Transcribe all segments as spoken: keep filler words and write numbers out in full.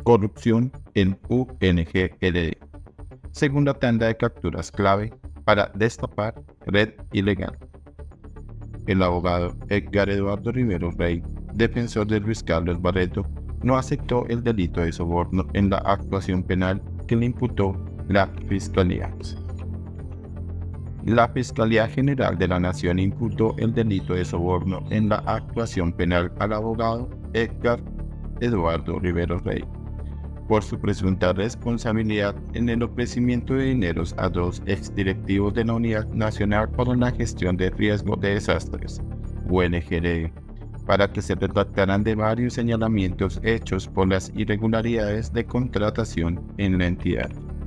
Corrupción en U N G L D. Segunda tanda de capturas clave para destapar red ilegal. El abogado Edgar Eduardo Rivero Rey, defensor de Luis Carlos Barreto, no aceptó el delito de soborno en la actuación penal que le imputó la Fiscalía. La Fiscalía General de la Nación imputó el delito de soborno en la actuación penal al abogado Edgar Eduardo Rivero Rey por su presunta responsabilidad en el ofrecimiento de dineros a dos exdirectivos de la Unidad Nacional para la Gestión de Riesgo de Desastres, U N G L D, para que se retractaran de varios señalamientos hechos por las irregularidades de contratación en la entidad.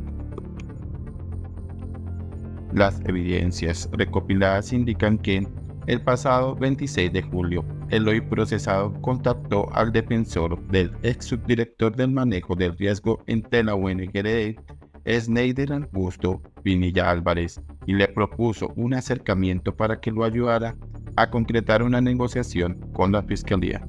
Las evidencias recopiladas indican que, el pasado veintiséis de julio, el hoy procesado contactó al defensor del ex subdirector del manejo del riesgo ante la U N G L D, Sneider Augusto Pinilla Álvarez, y le propuso un acercamiento para que lo ayudara a concretar una negociación con la Fiscalía.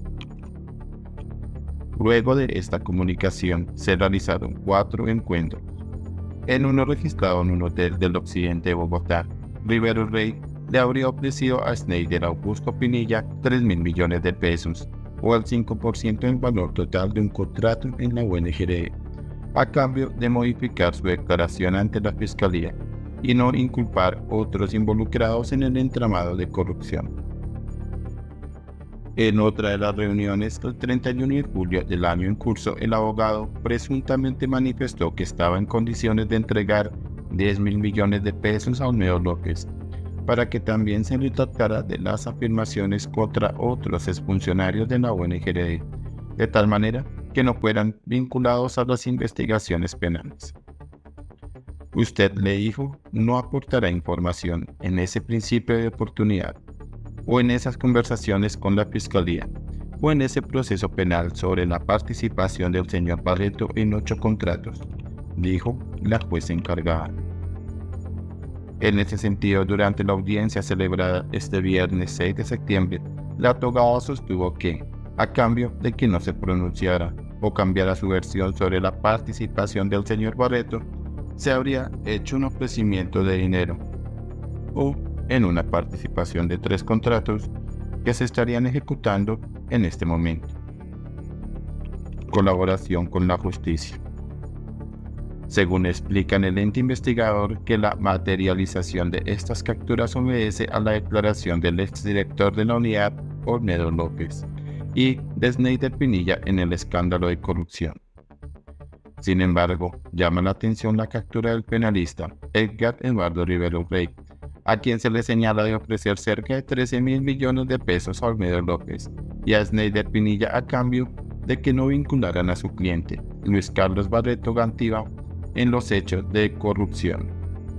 Luego de esta comunicación se realizaron cuatro encuentros. En uno registrado en un hotel del occidente de Bogotá, Rivero Rey le habría ofrecido a Sneider Augusto Pinilla tres mil millones de pesos, o el cinco por ciento del valor total de un contrato en la U N G L D, a cambio de modificar su declaración ante la Fiscalía y no inculpar otros involucrados en el entramado de corrupción. En otra de las reuniones, el treinta y uno de julio del año en curso, el abogado presuntamente manifestó que estaba en condiciones de entregar diez mil millones de pesos a Olmedo López, para que también se retractara de las afirmaciones contra otros exfuncionarios de la U N G L D, de tal manera que no fueran vinculados a las investigaciones penales. Usted, le dijo, no aportará información en ese principio de oportunidad, o en esas conversaciones con la Fiscalía, o en ese proceso penal sobre la participación del señor Barreto en ocho contratos, dijo la jueza encargada. En ese sentido, durante la audiencia celebrada este viernes seis de septiembre, la abogada sostuvo que, a cambio de que no se pronunciara o cambiara su versión sobre la participación del señor Barreto, se habría hecho un ofrecimiento de dinero, o en una participación de tres contratos que se estarían ejecutando en este momento. Colaboración con la justicia. Según explica en el ente investigador, que la materialización de estas capturas obedece a la declaración del exdirector de la unidad, Olmedo López, y de Sneider Pinilla en el escándalo de corrupción. Sin embargo, llama la atención la captura del penalista Edgar Eduardo Rivero Rey, a quien se le señala de ofrecer cerca de trece mil millones de pesos a Olmedo López y a Sneider Pinilla a cambio de que no vincularan a su cliente, Luis Carlos Barreto Gantiva, en los hechos de corrupción.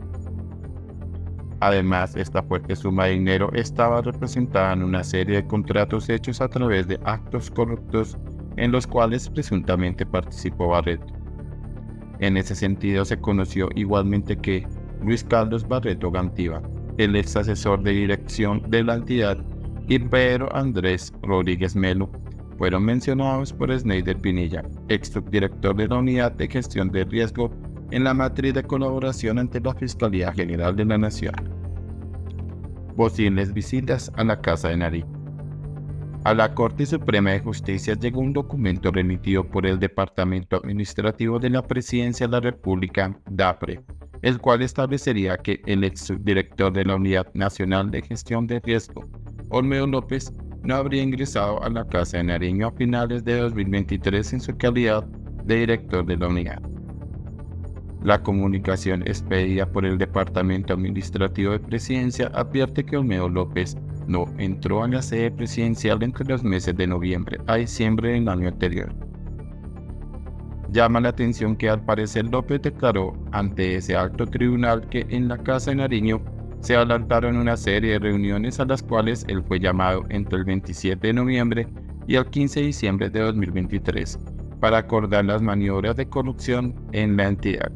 Además, esta fuerte suma de dinero estaba representada en una serie de contratos hechos a través de actos corruptos en los cuales presuntamente participó Barreto. En ese sentido, se conoció igualmente que Luis Carlos Barreto Gantiva, el ex asesor de dirección de la entidad, y Pedro Andrés Rodríguez Melo, fueron mencionados por Sneider Pinilla, ex subdirector de la Unidad de Gestión de Riesgo, en la matriz de colaboración ante la Fiscalía General de la Nación. Posibles visitas a la Casa de Nariño. A la Corte Suprema de Justicia llegó un documento remitido por el Departamento Administrativo de la Presidencia de la República, DAPRE, el cual establecería que el ex subdirector de la Unidad Nacional de Gestión de Riesgo, Olmedo López, no habría ingresado a la Casa de Nariño a finales de dos mil veintitrés en su calidad de director de la unidad. La comunicación expedida por el Departamento Administrativo de Presidencia advierte que Olmedo López no entró a la sede presidencial entre los meses de noviembre a diciembre del año anterior. Llama la atención que al parecer López declaró ante ese alto tribunal que en la Casa de Nariño se adelantaron una serie de reuniones a las cuales él fue llamado entre el veintisiete de noviembre y el quince de diciembre de dos mil veintitrés para acordar las maniobras de corrupción en la entidad.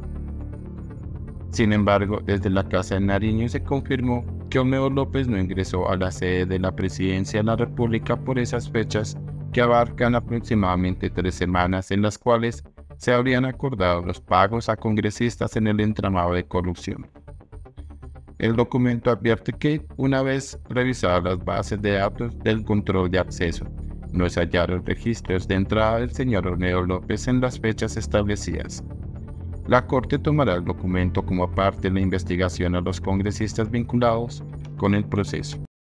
Sin embargo, desde la Casa de Nariño se confirmó que Olmedo López no ingresó a la sede de la Presidencia de la República por esas fechas que abarcan aproximadamente tres semanas en las cuales se habrían acordado los pagos a congresistas en el entramado de corrupción. El documento advierte que, una vez revisadas las bases de datos del control de acceso, no se hallaron registros de entrada del señor Olmedo López en las fechas establecidas. La Corte tomará el documento como parte de la investigación a los congresistas vinculados con el proceso.